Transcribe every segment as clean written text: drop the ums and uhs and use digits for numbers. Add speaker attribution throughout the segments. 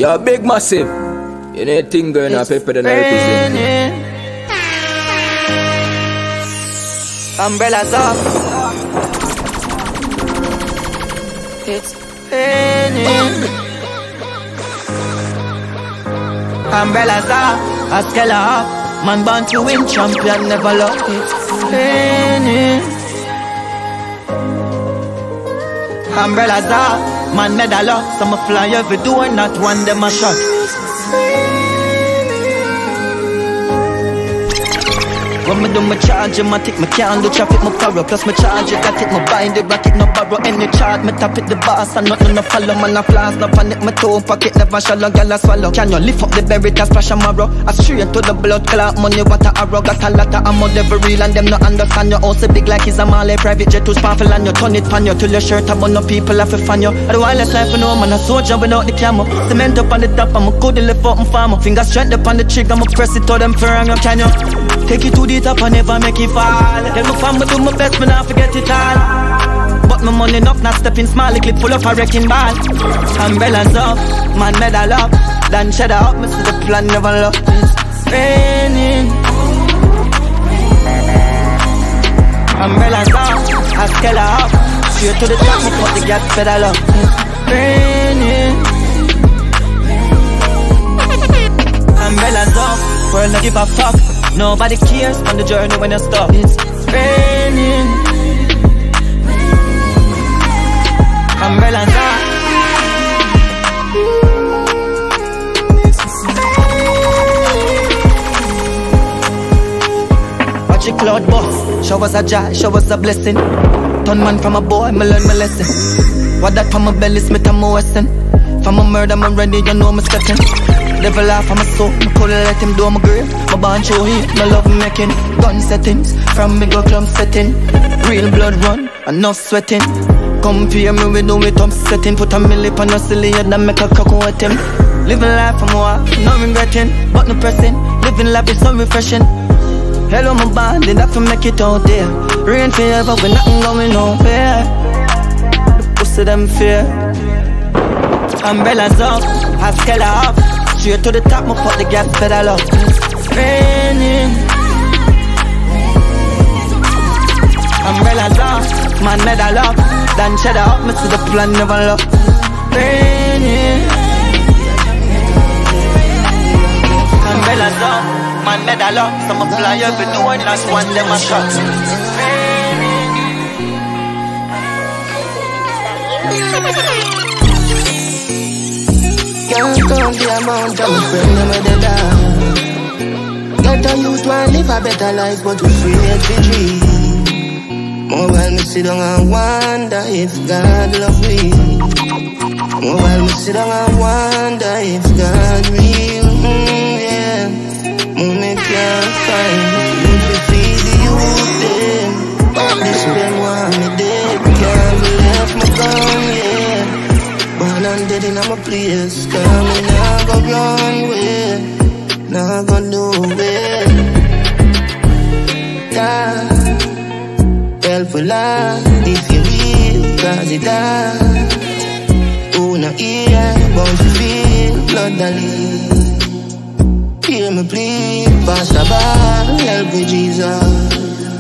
Speaker 1: You're big massive. You need thing going on paper than I represent.
Speaker 2: Umbrellas up. It's raining. Umbrellas up. A scale up. Man born to win, champion never lost. It's raining. Umbrellas up. Man medal up. Some fly every door, not one them a shot. When me do my charge, I take my can do traffic, my power. Plus my charge, I take my bind, the racket, no borrow any charge. Me tap it the boss, and nothing no follow. Man a flash, no panic, my toe pocket never shallow, girl a swallow. Can you lift up the berry, cause splash a marrow? I straight to the blood clot, money what a arrow. Got a lot of ammo, never real, and them no understand you. Also big like it's a Malay private jet, too powerful, and you turn it pan you till your shirt up on no people have to fan you. I do all this life for no man, a soldier without the camo. Cement up on the top, I'm a good lift up and farmer. Fingers straight up on the trigger, I'ma press it to them for you, can you? Take it to the top and never make it fall. Tell my family do my best, me not forget it all. But my money enough, not stepping small. The clip full of a wrecking ball. Umbrellas up, man medal up. Then cheddar up, me see the plan never lost. It's raining. Umbrellas up, a scale up. Straight to the top, me put the gas pedal up. It's raining. Umbrellas up, world not give a fuck. Nobody cares on the journey when you stop. It's raining. Umbrellas up. Watch your cloud boss. Show us a joy, show us a blessing. Turn man from a boy, me learn my lesson. What that from my belly, Smith and Wesson. From a murder, I'm ready, you know me stepping. Devil off of my soul, I couldn't let him do my grave. My band show him, my love making. Gun settings, from me go clump setting. Real blood run, enough sweating. Compare me with no it upsetting. Put a millip on a silly head and make a cock wet him. Living life from war, no regretting, but no pressing. Living life is so refreshing. Hello my band, did have to make it out there. Rain forever, when nothing going nowhere. The pussy them fear. Umbrellas up, I scale up. Straight to the top, me put the gas pedal up. It's raining. Umbrellas up, man medal up. Then cheddar up, me see the plan never lost. Raining. Umbrellas up, man medal up. Some fly every door, not one them a shot.
Speaker 3: Can't count the amount of my friends them with the down. Get a youth want live a better life, but we afraid to dream. More while me sit down and wonder if God love me. More while me sit down and wonder if God real. Yeah, more me can't find food to feed the youth them. This them want me dead, can't be left me gone, yeah. Born and dead in my place, come me nah go run way, nah go nowhere. God, helpful Lord, if you real, cause it hard. Who not here, bound to feel blood that leak. Hear me plead, Pastor Bar, help me Jesus.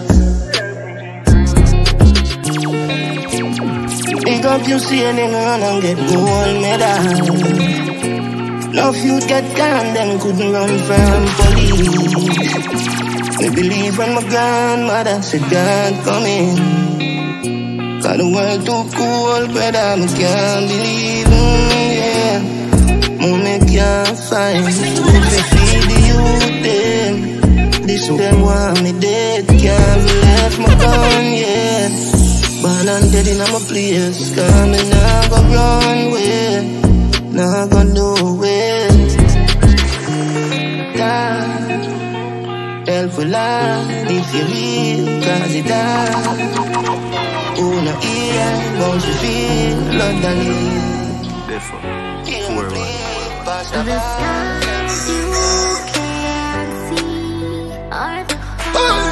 Speaker 3: Big up you sailing run and get gold medal. No youth get gone, them couldn't run from police. Me believe when my grandmother said God coming. Cause the world too cold, brother, me can't believe, yeah. Me can't find food to feed the youth, them. This them want me dead, can't be left my gun, yeah. Born and dead in my place, cause me nah go run way, nah go nowhere. God, helpful Lord, if you real, cause it hard. Who not here, bound to feel blood that leak.
Speaker 4: Therefore,
Speaker 3: Hear me please, Pastor
Speaker 5: The stars you can't see are the hard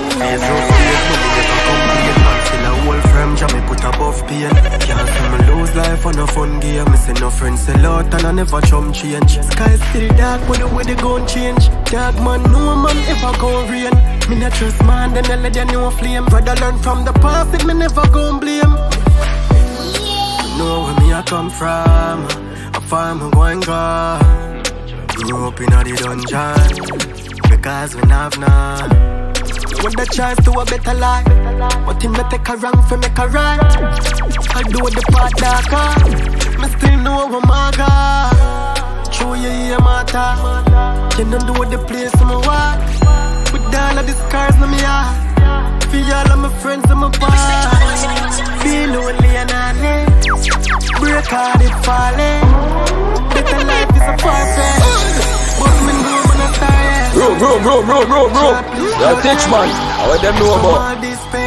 Speaker 4: Still a whole firm, jam me put above pain. Can't see me lose lose life on a fun game. Me say no friends sell out and I never chum change. Sky still dark but the way they gon' change. Dark man, no man ever gon' rain. Me not trust man, then I let you know flame. Brother learn from the past, it me never gon' blame. You know where me I come from. A farm going gone. Grew up in a the dungeon because we have none. Want the chance to a better life, but him not take a wrong for make a right. I do the part darker, me still know who my God. Show you here matter, you don't do the place I'm a walk. With all of the scars on me heart, feel all of my friends on my part. Be lonely and honey, break hard it falling. Better life is a perfect, but me know when I start.
Speaker 1: Bro. You're a teach man. I want them know about.
Speaker 5: We'll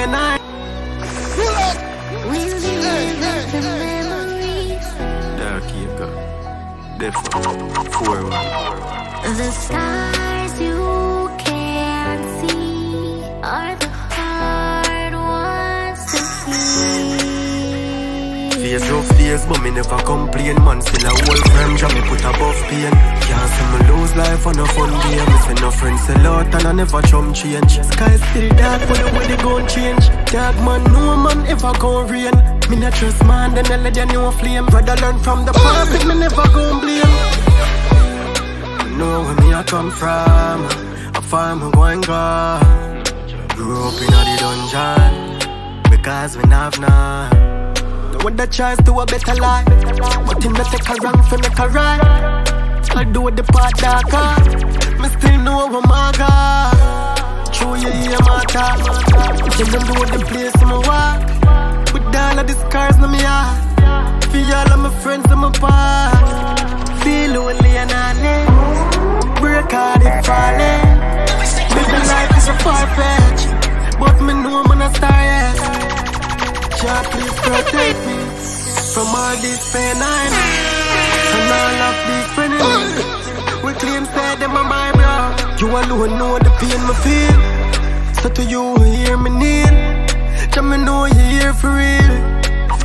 Speaker 5: relive the memories.
Speaker 4: There keep go. Different. 4-1.
Speaker 5: The stars you can't see are the hard ones to see.
Speaker 4: Face rough days, but me never complain. Man, still a whole firm job, me put above pain. Can't see me lose life on a fun game. Me say no friends sell out and I never chum change. Sky still dark, but the way they gon' change. Dark man, no man ever gon' rain. Me not trust man, then I let you know flame. Brother learn from the past, it me never gon' blame. You know where me I come from. A farm going gone. Grew up in a the dungeon because we have none. Want the chance to a better life, but him not take a wrong for make a right. I do the part darker, me still know who my God. Show you here matter, you don't do the place I'm a walk. With all of the scars on me heart, feel all of my friends on my part. Feel lonely and honest, break hard it falling. Living life is a far-fetched, but me know I'm gonna start yet. God, please protect me from all this pain I know, and all of these friends. We claim say them are my bro. You alone know the pain me feel. So to you hear me need, just me know you here for real.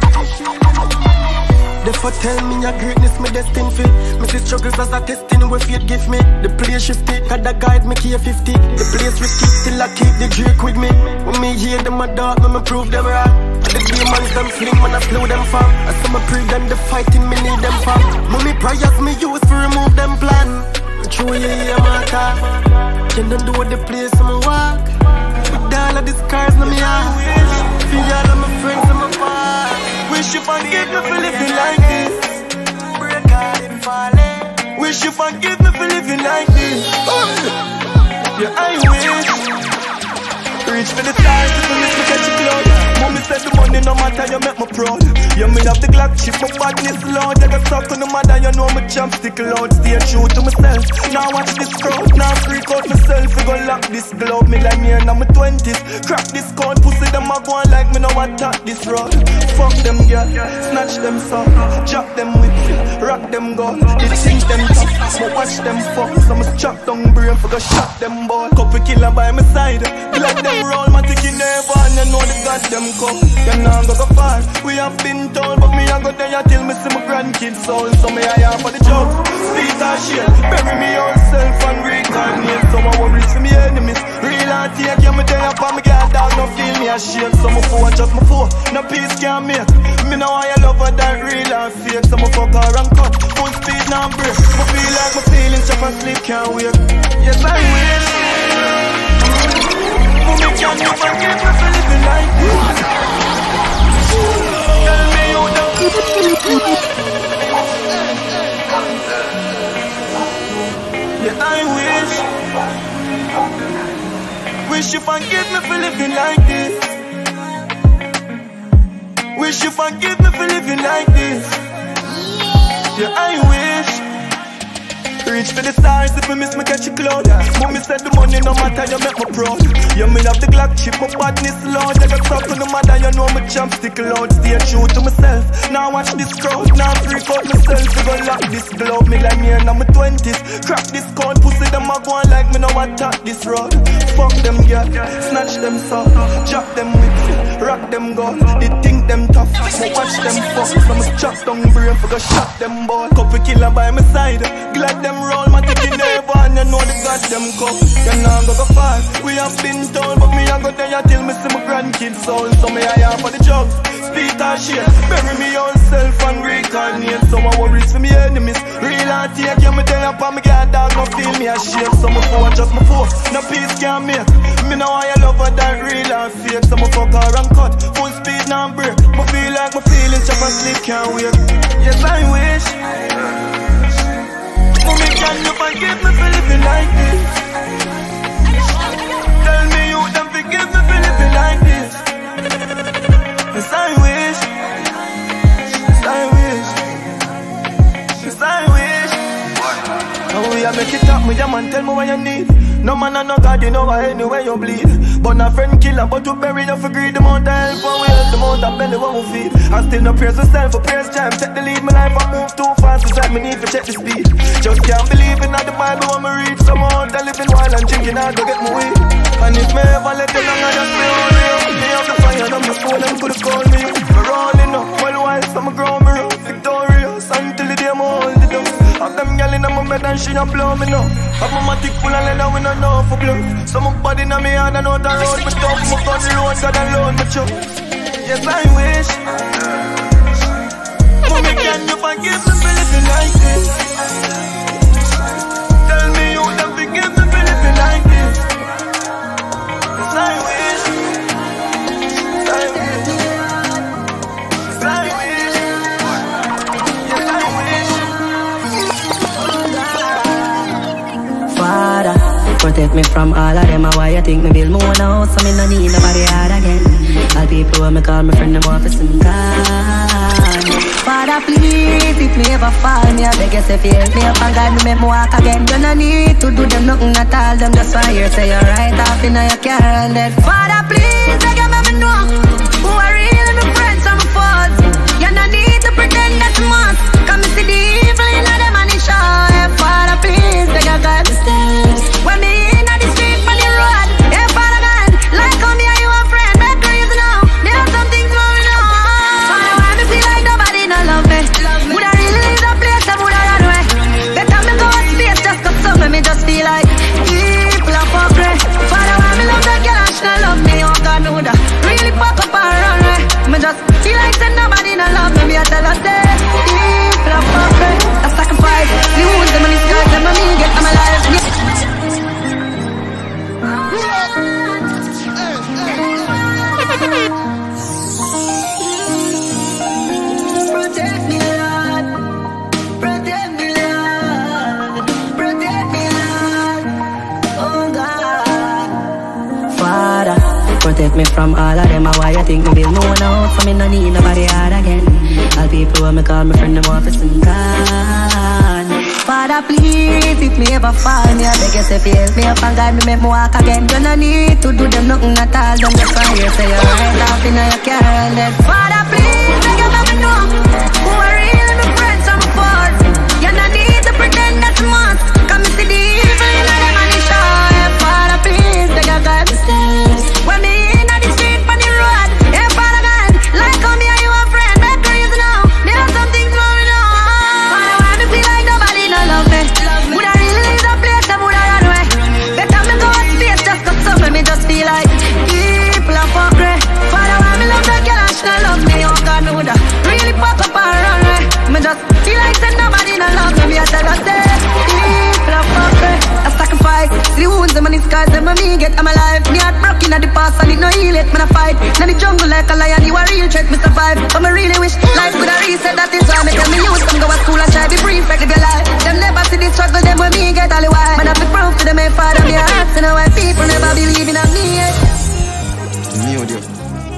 Speaker 4: Therefore tell me your greatness, me destined for. Me see struggles as a testing where faith give me. The place shifty, God that guide me K50. The place risky, still I keep the Drake with me. When me hear them a dark, me prove them wrong. The demons them sling, man I slow them from. I saw me pray them the fighting, me need them from. Mommy prayers me use for remove them plan. True you hear matter, you don't do the place I'm a walk. With all of the scars on me heart, feel all of my friends on my part. Wish you forgive me for living like this. Break out and falling. Wish you forgive me for living like this. Yeah, I wish. Reach for the stars, if you miss me catch you cloud. Mommy said the money no matter, you make me proud. You me have the Glock chip, my badness loud. I got stuck on the mother, you know me chopstick loud. Stay true to myself, now watch this crowd. Now freak out myself, we gon' lock this glove. Me like me in my 20s, crack this code. Pussy them a go on like me now attack this road. Fuck them girl, snatch them soft, drop them whips, rock them gun. They think them tough, but watch them fuck. So me chop down brain for go shot them ball. Couple killer by my side, glad them roll my ticket never, and you know the goddamn come. You know go far, we have been told, but me I go there till me see my grandkids soul. So me I have for the job, speed and shit, bury me yourself and reincarnate. So I worry for me enemies, real and take you me there for me girl dog, no feel me ashamed. So my foe just my foe, no peace can make. Me know I love her that real and fake. So my fuck her and cut, full speed now break. Me feel like my feelings chop and sleep can't wait. Yes I wish. Mommy can't never forgive me for living like this. Tell me you don't. Yeah, I wish you forgive me for living like this. Wish you forgive me for living like this. Yeah, I wish. Reach for the stars, if me miss me catch you cloud. Mommy said the money no matter, you make me proud. You me have the Glock chip, my badness loud. I got stuck on the mother, you know me chopstick loud. Stay true to myself, now watch this crowd. Now freak out myself, we gon' lock this glove. Me like me in my 20s, crack this code. Pussy them a go on like me now attack this road. Fuck them girl, snatch them soft, drop them whips, rock them gun. They think them tough, so watch them fuck. So me chop I go shot them boy. Couple killer by my side. Glad them roll my ticket never. And you know the god them come. You know go far. We have been told, but me I go there till me see my grandkids soul. So me I am for the drugs. Speed and shit. Bury me own self and reincarnate. So my worries for me enemies. Real and take you me there up and me get dog no feel me a shake. So my phone just my phone. No peace can't make. Me know I love her that real and fake. So my fuck her and cut. Full speed now break. Me feel like my feelings chop and sleep can't wait. Yes I wish. Mommy can you forgive me for living like this? Tell me you don't forgive me for living like this. Yes I wish. Yes I wish. Yes I wish. Now we are make it up with your man, tell me what you need. No man and no God, you know why anywhere you bleed. But a friend killer, but you bury you for greed. The amount of help for we help, the amount of belly what we feed. I still no praise myself for praise time. Take the lead, my life I move too fast. It's like me need to check the speed. Just can't believe in all the Bible when me read. Some out there living wild and drinking hard to get me weed. And if me ever let them long, I just be on me. Me have the fire, and my phone, them could've called me. Me rolling up, well while some grow me up. Victorious, until the day I'm hold it up. Have them gal in my bed and she not blow me now. Have my matic full of leather with no know for blood. So my body na me hard and out the road. Me tough, my gun the road, God alone me chop. Yes I wish. Mommy can you forgive me for living like this? Tell me you don't forgive me for living like this. Yes I wish. Yes I wish. Yes I wish. Yes I wish.
Speaker 6: Father, protect me from all of them. Why you think me build more now? So me no need nobody hard again. All people when me call me friend them office and God. Father, please, if me ever fall, me I beg you say help me up and guide me make me walk again. You no need to do them nothing at all. Them just want hear say you're right off in your car and dead. Father, please, beg you make me know who are really my friends and my foes. You no need to pretend that you must. Come and see the evil in them and it show. Father, please, beg you guide me steps. When me in the street on the road, hey Father God, like how me and you a friend, make reason now. There are some things going on. Father, why me feel like nobody no love me? Would I really leave the place and would I run away? Better me go a space just cause some of me just feel like people are fuckery. Father, why me love that girl and she no love me? Oh God, know that really fuck up and run away. Me just feel like say nobody no love me. Me I tell her say people are fuckery. I sacrifice, lose them and it's God, them and me get them alive. Protect me, Lord. Protect me, Lord. Protect me, Lord. Oh God. Father, protect me from all of them. Why you think me build more now? So me no need nobody hard again. All people when me call me friend them office and God. Father, please, if me ever fall, me I beg you say help me up and guide me make me walk again. You no need to do them nothing at all. Them just want hear say you're right off in your car and dead. Father, please, beg you let me know who are really my friends and my foes. You no need to pretend that you must. Come and see the evil in them and it show. Father, please, beg you guide me steps. When me in the street on the road, hey Father God, like how me and you a friend, make reason now. There are some things going on. Father, why me feel like nobody no love me? Would I really leave the place and would I run away? Better me go a space just cause some of me just feel like people are fuckery. Father, why me love that girl and she no love me? Oh God, know that really fuck up and run away. Me just feel like say nobody no love me. Me I tell her say people are fuckery. I sacrifice the wounds them and the scars them and me get I'm alive. Me heart broken at the past and it no heal it. Man I fight in the jungle like a lion. You a real threat, me survive. But me really wish life could have reset. That is why me tell me youth some go to school and try be brief like live your life. Them never see the struggle them when me get all the while. Man I be proof to them my father me a heart. So now why people never believe in me yet.
Speaker 4: Me or you?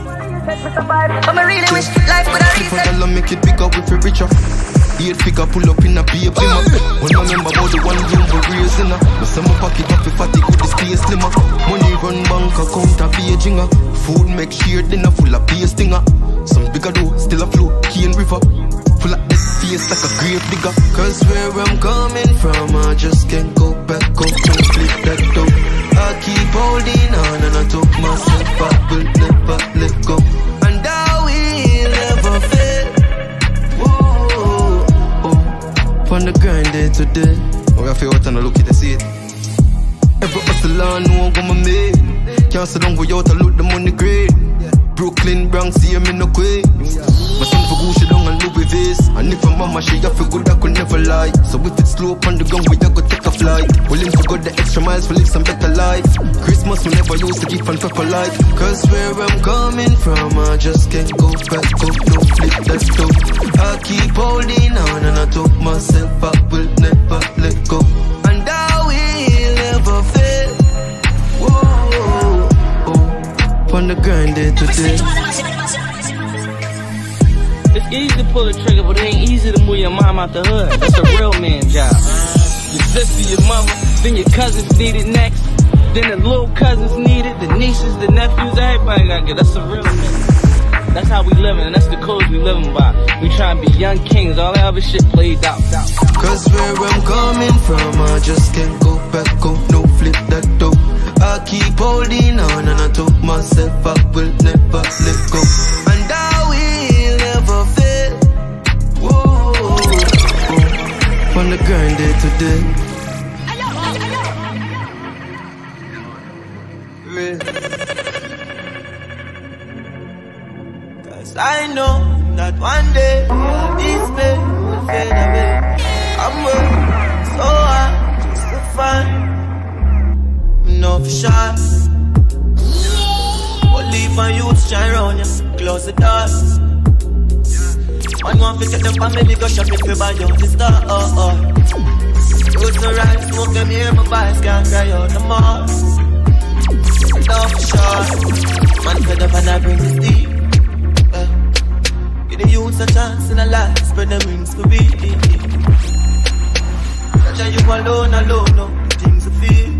Speaker 6: But me really wish life could have reset.
Speaker 7: $1 make it bigger with a richer. 8 figure pull up in a baby man. When I remember about the one room for raising her. Me say my pocket up if fatty could stay slimmer. Money run bank account a Beijing. Food make sure dinner full of beer stinger. Some bigger dough still a flow, Cane River. Full of this face like a grave digger. Cause where I'm coming from I just can't go back up and flip that dough. I keep holding on and I took myself back, will never let go. And I will never fail. Whoa. today. We have to out and look at the seat. Every hustler know I'm gonna make. Can't sit down, go out and look the money great. Brooklyn, Bronx, see me no quit. My son for Gucci down and Louis V's. And if a mama she have to good, I could never lie. So if it's slow up on the gun, we a go take a flight. Willing to go the extra miles for live some better life. Christmas we never used to keep on pepper light. Cause where I'm coming from, I just can't go back up, no flip that top. I keep holding on and I told myself I will never let go. And I will never fail. Whoa, oh, on the grind day today.
Speaker 8: It's easy to pull a trigger, but it ain't easy to move your mom out the hood. That's a real man job. Your sister, your mother, then your cousins need it next. Then the little cousins need it, the nieces, the nephews, everybody got it. That's a real man. That's how we living, and that's the codes we living by. We trying to be young kings, all that other shit played out.
Speaker 7: Cause where I'm coming from, I just can't go back up, no flip that dope. I keep holding on and I told myself I will never let go. And I will never fail. Whoa, oh, on the grind day today. Cause I know that one day this pain will fade away. I'm working so hard just to find no for sure. But leave my youth shine round you, close the doors. One want to take them family, go shop it for buy out the star. Youth so right, smoke them here, my boys can't cry out no more. No for sure, man fed up and I bring this deep. Give the youths a chance in a life, spread them wings for me. That you alone, no, the things you feel.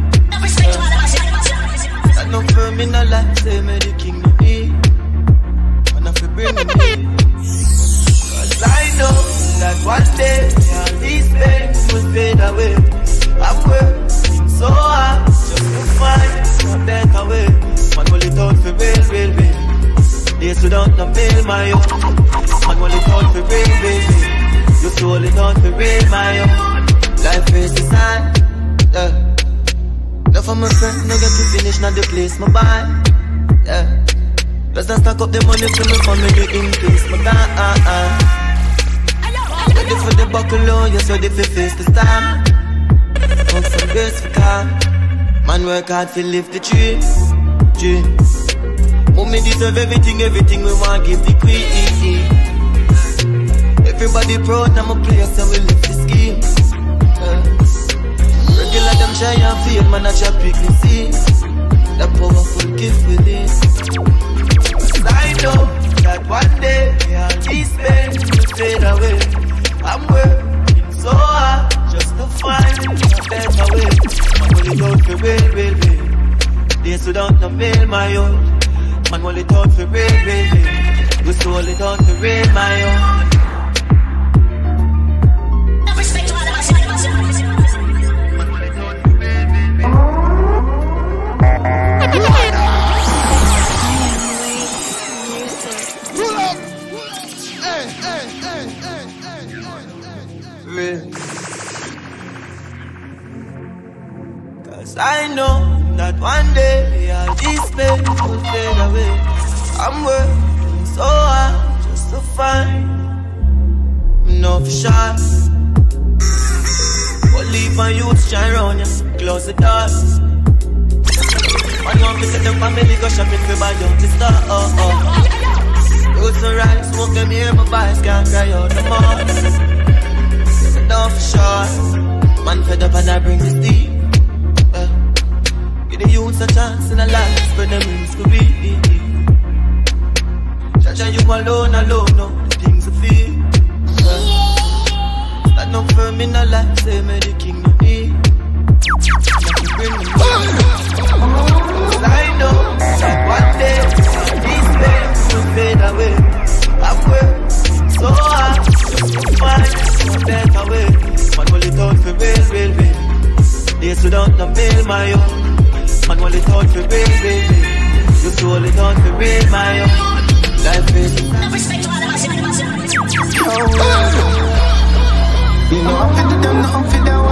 Speaker 7: Stand no firm in a life, say me the king of me. And I feel bring me. Cause I know that one day all these pains will fade away. I'm working so hard just to find a better way. Man, will it out for real. Days without no mail, my own. Man, will it out for real. You sold it out for real, my own. Life is the sign. Love for my friend, no get to finish, not the place my buy. Yeah. Let's not stack up the money for my family in case my die. Ready for the buckle on, yes, ready for face the storm. Want some grace for calm. Man work hard to live the dream. Mommy deserve everything we want give the queen. Everybody proud, I'm a place and we live the scheme. Regular them try and feel, man, I try pick the seeds. That powerful gift within. I know that one day all these pains will fade away. I'm working so hard just to find a better way. Man, will it out for real. Days without no mail, my own. Man, will it out for real. We sold it out for real, my own. Cause I know that one day all these pains will fade away. I'm working so hard just to find no for sure. But leave my youth shine round you, close the doors. One want to set them family, go shopping for buy out the star. Youth so right, smoke them here, my boys can't cry out no more. No for sure, man fed up and I bring this deep. Give the youths a chance in a life, spread them wings to be. Cha-cha, you alone, no, the things you feel. Stand up firm in a life, say me the king of me. Bring me cause I know that one day these pains will fade away. I'm working so hard just to find a better way. Man, will it out for real. Days without no mail, my own. Man, will it out for real. You sold it out for real, my own. Life is you know I'm fit to them, I'm fit that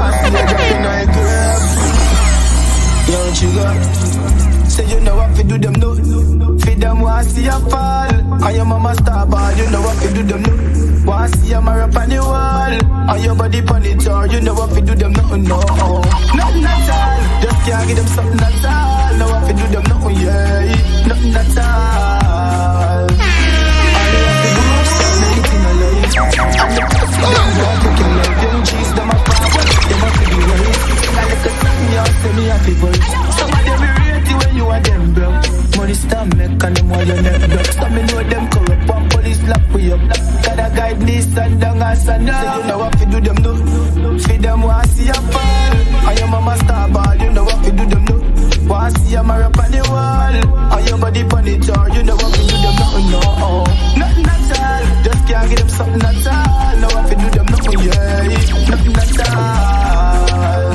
Speaker 3: trigger. Say you know what to do them no. Feed them want see you fall. And your mama star ball, you know what to do them no. Want see you marry up on the wall. And your body on the tour, you know what to do them no. Nothing at all. Just can't give them something at all. Know what to do them no, yeah. Nothing at all. All you have to do is start making a life. And the pussy them want to kill them. Them cheese them apart. Them have to be right. I look at something you tell me happy boy. Some of them when you are them broke. Money stop make and them while you neck broke. Some me know them corrupt, one police lock we up. Gotta guide this and down and son. Say you know what to do them no. Feed them want see you fall. And your mama star ball, you know what to do them no. Want see you marry up on the wall. And your body on the tour, you know what to do them no. Nothing at all. Just can't give them something at all. Know what to do them no, yeah. Nothing at all.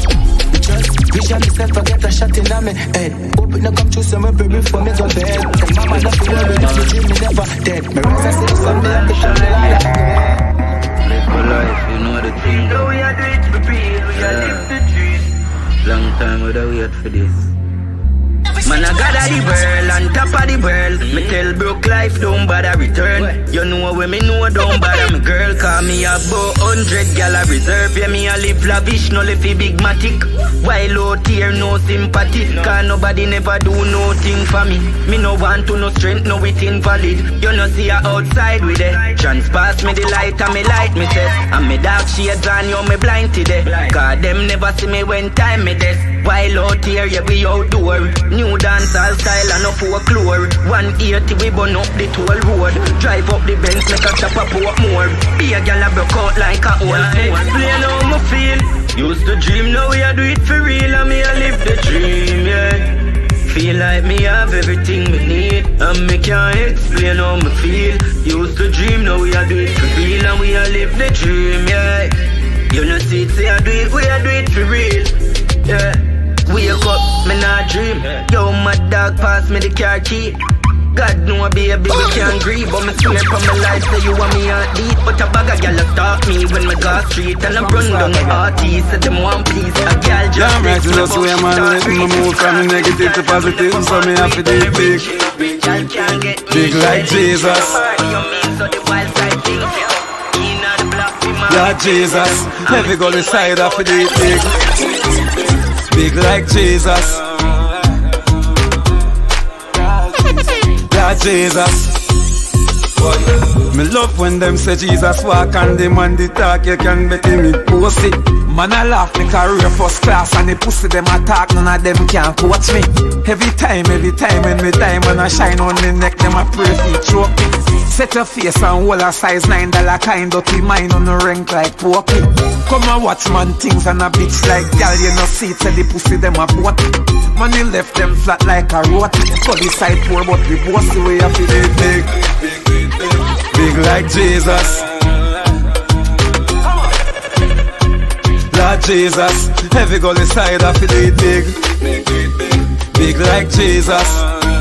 Speaker 3: Vision myself, I get a shot in my head. Hope it no come true, so my baby for me go bed. And mama not to worry, now the dream me never dead. My rise I say someday I can show me like that.
Speaker 9: Live for life, you know the thing.
Speaker 3: So we are doing it for real, we are live the dream.
Speaker 9: Long time we don't wait for this. Man, I got the world, on top of the world. Me tell broke life, don't bother return. You know when me know, don't bother me girl. Call me about 100 gal I reserve. Yeah, me a live lavish, no live big matic. While out here, no sympathy. Cause nobody never do nothing for me. Me no want to no strength, no it invalid. You no see her outside with it. Chance pass me the light and me light me test. And me dark shades on you, me blind today. Cause them never see me when time me desk. While out here, yeah, we outdoor. New dancehall style and no folklore. 180 we burn up the toll road. Drive up the Benz like a chopper port more. Be a gal a broke out like a old phone. Explain how me feel. Used to dream, now we a do it for real. And me a live the dream, yeah. Feel like me have everything me need. And me can't explain how me feel. Used to dream, now we a do it for real. And we a live the dream, yeah. You know see it, say I do it, we a do it for real, yeah. Wake up, me not dream. Yo, my dog pass me the car key. God know baby we can't grieve. But me swear from my life say you want me on deep. But a bag of gal stalk me when me go street. And I run down the artist. Say them one please. A gal just
Speaker 10: damn right, so that's why man let me move from the negative to positive. So me have to do it big. Big like Jesus. Lord Jesus. Every girl inside have to do it big. Big like Jesus. Lord Jesus. Me love when them say Jesus walk and them on the talk. You can bet me post it. Man I laugh me career first class. And the pussy them attack. None of them can coach me. Every time when me diamond I shine on the neck. Them a pray for choke me. Set your face and hold a size $9 kind. Dirty mind on the rank like poppy. Come and watch man things and a bitch like gal. You know see it, say the pussy them a boat. Man you left them flat like a roti. So the side poor but we boss the way I feel it big. Big like Jesus. Lord Jesus. Every girl inside I feel it big. Big like Jesus.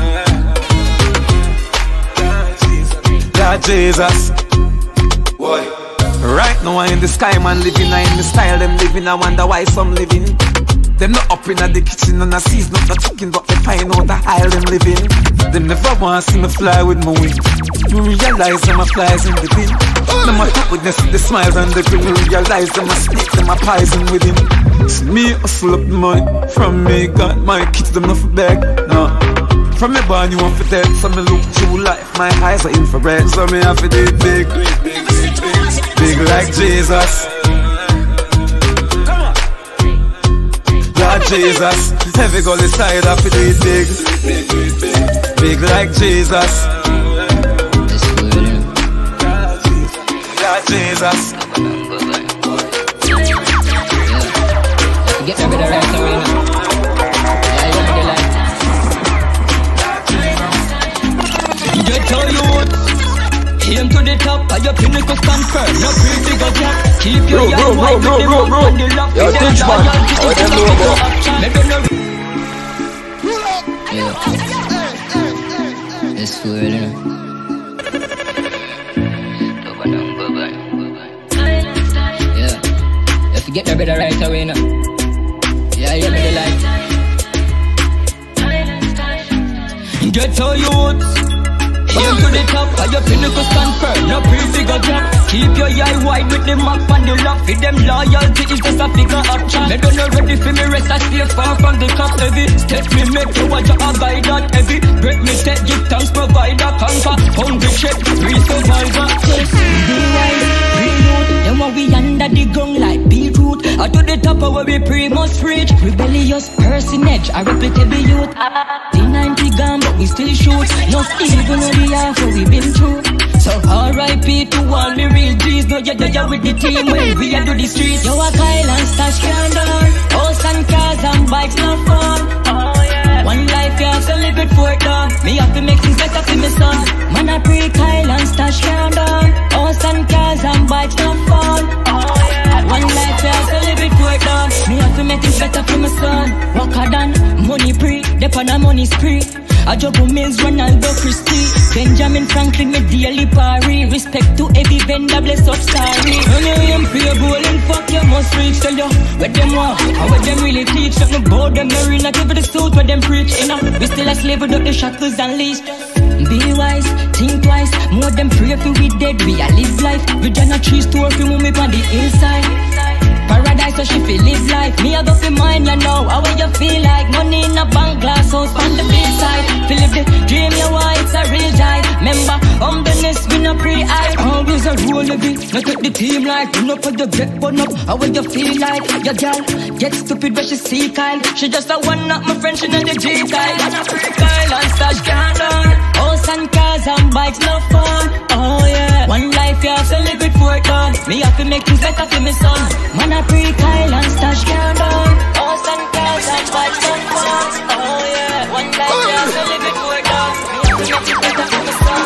Speaker 10: Lord Jesus. Boy. Right now I in the sky man living, I in the style them living. I wonder why some living. Them not up in the kitchen and I sees not the chicken, but they find out the aisle them living. Them never want to see me fly with my wing. You realize them a flies in the bin. Them a top witness with the smiles and the grin. You realize them a snake, them a poison within. See me hustle up the money. From me got my kids, them not for beg. No. From me born you want for dead. So me look through life, my eyes are infrared. So me have to do it big. Big like Jesus. Lord Jesus. Every girl inside have to do it big. Big like Jesus. Lord Jesus.
Speaker 1: Get me the right away now. Get all you want. Aim to the top, your pinnacle stand firm. No pretty go jack. Keep your young wife with the rope on the lock.
Speaker 10: Yo, teach man. How them know about?
Speaker 1: Yeah. It's for real, you know. Yeah. You have to get the better right away now. Yeah, you have the light. Ghetto youths. Aim to the top, and your pinnacle stand firm. No pre-figure drop. Keep your eye wide with the map and the lock. For them loyalty is just a figure option. Me don't know ready for me rest, I stay far from the top heavy. Step me make you watch a guide that heavy. Break me take, give thanks, provider, conquer. Hungry check, real survivor. Be wise, real youth. Them what we under the ground like beetroot. Or to the top of where we pray must reach. Rebellious personage, a reputable youth. T90 gun, but we still shoot. No even know the half what we been through. So R.I.P. to all the real G's. No, you're there with the team when we are do the streets. Yo, a Kyle and Stash scandal. House and cars and bikes, no fun. Oh yeah. One life, you have to live it for it done. Me have to make things better for my son. Man, I pray Kyle and Stash scandal. House and cars and bikes, no fun. Oh yeah. One life, you have to live it for it done. Me have to make things better for my son. Walk a done, money pre, depend on money spree. I juggle Mills, Ronaldo, Christie, Benjamin Franklin, me daily party. Respect to every vendor, bless up sorry. When you aim for your goal and fuck, you must reach. Tell you what them want, and what them really teach. Something about them, they're in a give the suit what them preach. You know, we still a slave without the shackles and leash. Be wise, think twice, more than pray if we dead, we a live life. We done a tree store, we move me on the hillside. Paradise, so she feel live life. Me I go fi mine, you know how you feel like. Money in a bank, glass house on the big side. Feel live the dream, you want it's a real joy. Remember, humbleness, we no pre-eye. Always a rule of it, not take the team like. You know for the get one up, how you feel like. Your girl, get stupid when she see Kyle. She just a one up, my friend, she know the G-Kyle. Wanna free Kyle and Stash scandal. House and cars and bikes, no fun. Oh yeah, one life you have to live it for it done. Me have to make things better for my son. Man, I pray Kyle and Stash scandal. House and cars and bikes, no fun. Oh yeah, one life you have to live it for it done. Me have to make things better for my son.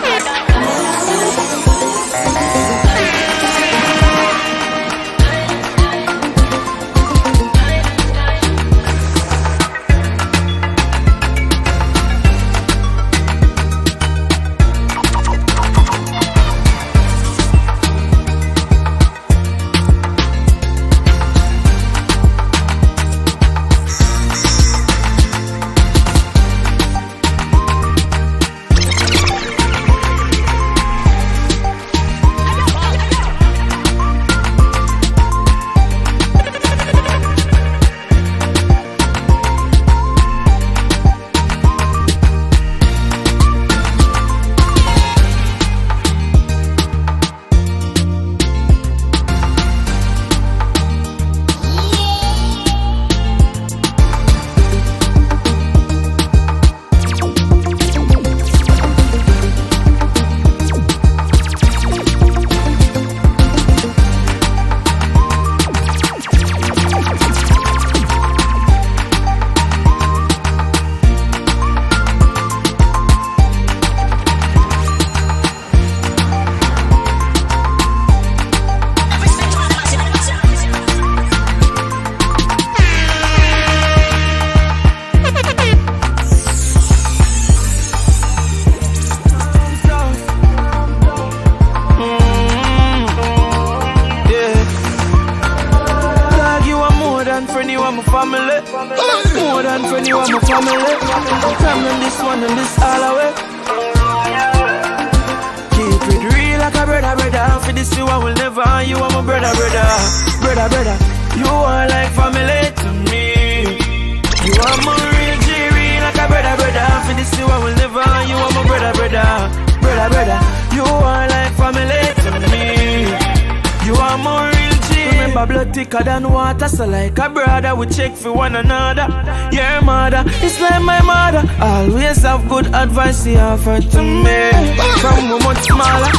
Speaker 11: Thicker than water, so like a brother, we check for one another. Your mother is like my mother, always have good advice to offer to me. From we much smaller,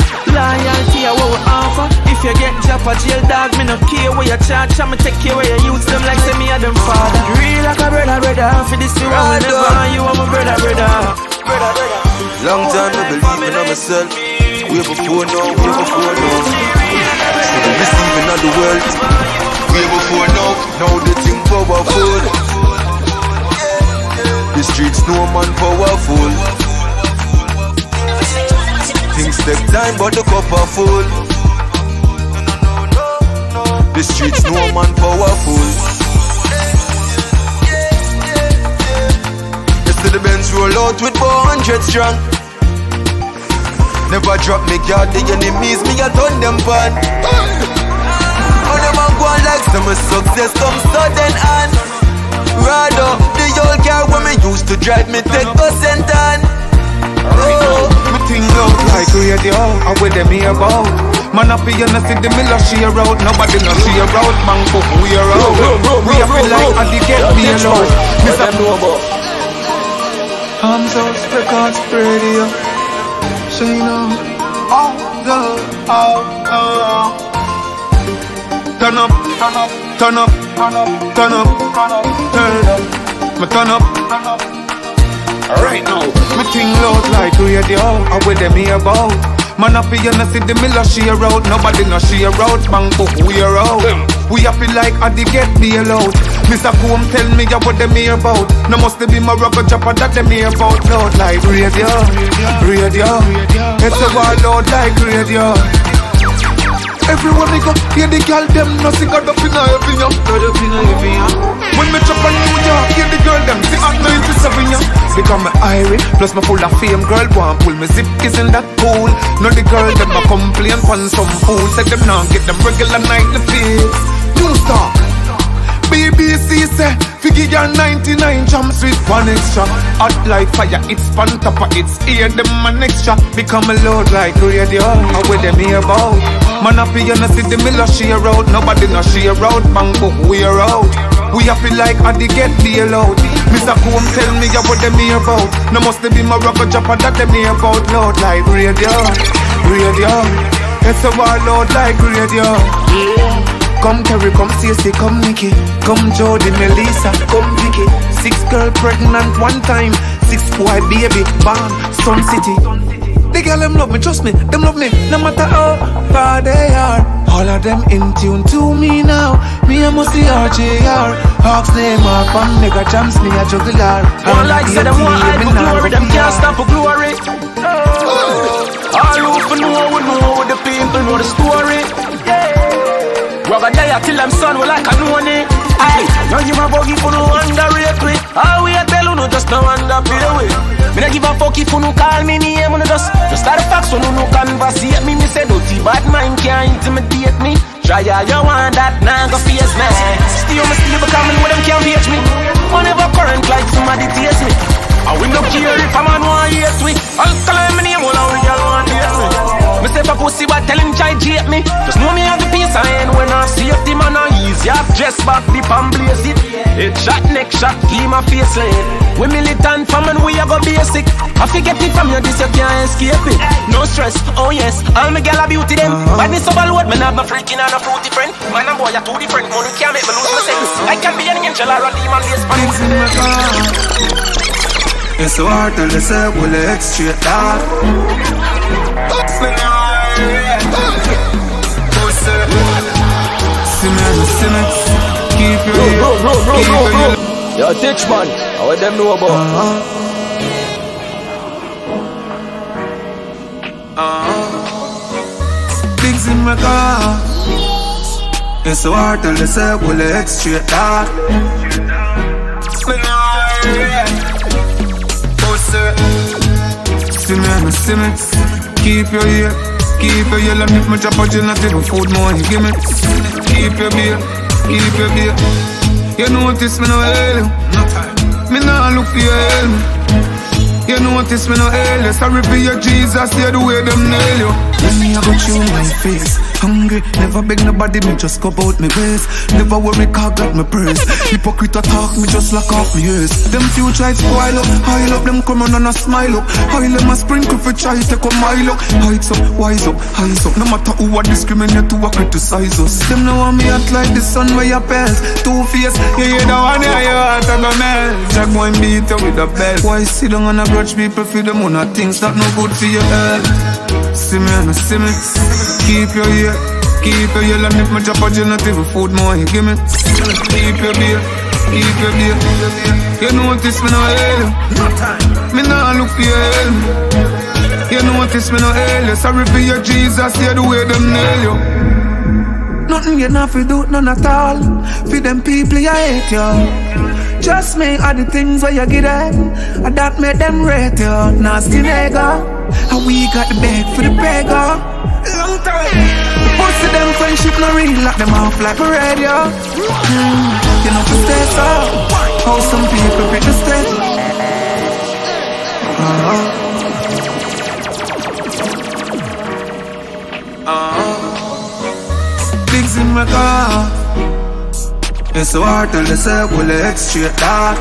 Speaker 11: loyalty is what we offer. If you get job or jail, dog, me no care where you charge. I'ma take care where you use them like say me a them father. Real like a brother, for this year I will never. You are my brother.
Speaker 7: Long time I believe in myself. Way before now. Receiving of the world. Way before now the thing powerful. The streets no man powerful. Things take time but the cup are full. The streets no man powerful. see the Benz roll out with 400 strong. Never drop me guard, the enemies, me a turn them pan. How them a go on like some success come sudden and rather, the old car when me used to drive me take bus and tan. Oh,
Speaker 12: me think out like radio, I with them here about. Man up here, no see the miller share out. Nobody no share out, man fuck we are out. We a feel like I did get me alone. Mr. I'm so Records radio. So you know, turn up, turn up, turn up, turn up, turn up, turn up, turn up, me turn up. Right now, me think loud like radio. I with them here about. Man up here, no see the miller share out. Nobody no share out, man fuck we are out. We a feel like I did get bail out. Mr. Combe tell me what them here about. No must be my rocket chopper that them here about. Loud like radio, radio. It's a wild loud like radio. Everyone they go, hear the girl them no see got up in a heavy. When me chop on New York, hear the girl them see at 97 young. Become an Irish, plus me full of fame. Girl want pull me zip, isn't that cool? No the girl them a complain pon some fool. Say them now get them regular nightly fees. New Stock BBC say figure your 99 jumps with one extra. Hot like fire, it's pan top of it's ear them an extra. Become a load like radio, how with them here about. Man up here no see the miller share out. Nobody no share out, bang book we are out. We a feel like I did get bail out. Mr. Combe tell me what them here about. No must be my rocket chopper that them here about. Loud like radio, radio. It's a wild loud like radio. Come Terry, come Cece, come Nikki, come Jody, Melissa, come Vicky. 6 girl pregnant one time, 6 boy baby, born Sun City. The girl them love me, trust me, them love me, no matter how far they are. All of them in tune to me now. Me I must see RJR. Hawks name up from nigga jams, me a juggler.
Speaker 11: One like say them want hype for glory, them can't stop for glory. All who for know the people know the story. Rubber die till I'm son, we like a money. Aye, now you my buggy for no underrate me. All we a tell you no just no underpay we. Me not give a fuck if you no call me name, no just start a fax so no conversate me. Me say dirty bad mind can't intimidate me. Try all you want that, now go face me. Still me still becoming with them can't reach me. Whenever current like somebody taste me. I will not care if a man want hate me. I'll call him name all over y'all want hate me. Me say for pussy what tell him try jate me. Just know me have the peace I ain't when I see the man I easy. I've dress back dip and blaze it. Head shot, neck shot, keep my face laid. We militant from and we a go basic. I forget it from you, this you can't escape it. No stress, oh yes, all me gal a beauty them. But this over load, man have no freaking and no fruity friend. Man and boy are two different, money can't make me lose my sense. I can be an angel or a demon lace pan.
Speaker 12: It's so hard to listen, we'll let straight down. Keep your
Speaker 11: Yo, teach man, how them know about?
Speaker 12: Things in my car. It's so hard to listen, we'll let straight down. See me, keep your ear, keep your ear. And if my chop out, you not even food more, you give me. Keep your beer, keep your beer. You notice me no hell you. Me nah look for your hell. You notice me no hell you. Sorry for your Jesus, you the way them nail you. When me I go through my face, hungry, never beg nobody, me just go about me ways. Never worry, car got me praise. Hypocrite attack me, just lock off me ears. Them few try spoil up, high up, them come on and a smile up. High them a sprinkle for try take a mile up. Heights up, wise up, highs up. No matter who a discriminate, who a criticize us. Them know want me act like the sun where your pants. Two face, you hear the one here, you heart and a melt. Jack boy beat you with a belt. Why sit down and a grudge people for them on a things that no good for your health. See me and see me. Keep your ear, keep your ear. And if my chop out, you not even food more, you give me. Keep your beer, keep your beer. You notice me no hell. Me nah look for your hell. You notice me no hell. Sorry for your Jesus, you the way them nail you. Nothing you not fi do, none at all. For them people you hate you. Just make all the things where you get them, and that make them rate you. Nasty nigga, and we got the bag for the beggar. Long time. Most of them friendship no real, lock them off like a radio. You know to stay so. How some people break the stage. Things in my car. It's so hard to listen, we'll let straight dark.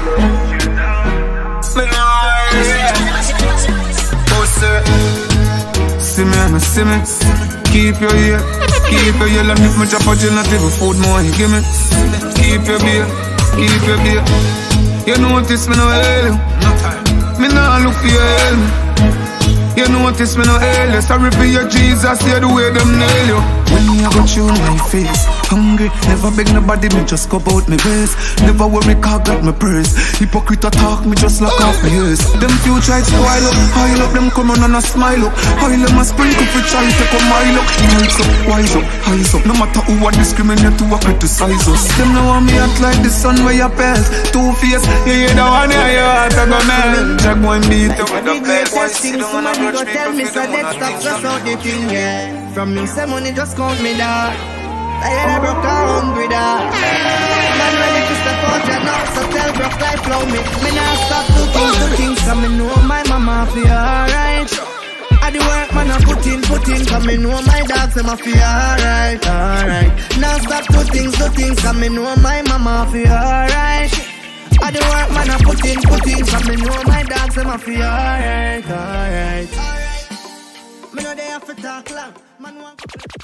Speaker 12: See me and see me. Keep your ear, keep your ear. And if me drop a gin, not even food more, you give me. Keep your beer, keep your beer. You notice me no hell you. Me nah look for your help. You notice me no hell you. Sorry for your Jesus, see the way them nail you. When me I go through my face, hungry, never beg nobody, me just go about me ways. Never worry, car got my purse. Hypocrite talk, me just lock off my ears. Them few try to spoil up, high up, them come on and a smile up. High them a sprinkle for try to take a mile up. Nice up, wise up, highs up. No matter who I discriminate to, I criticize us. Them know want me act like the sun where you pelt. Two face, you hear the one here, you heart a go melt. Jack one beat up with the best one.
Speaker 13: Somebody go tell me so let's stop stress out the thing, yeah. From me say money just count me down. I had a broke a hungry dog. Man ready to step out your now, so tell broke life flow me. Me not stop to think, cause me know my mama feel alright. I do work man I put in, cause me know my dogs them a feel alright, alright. Now stop to think, cause me know my mama feel alright. I do work man I put in, cause me know my dogs them a feel alright, alright. Me know they have to talk long, man want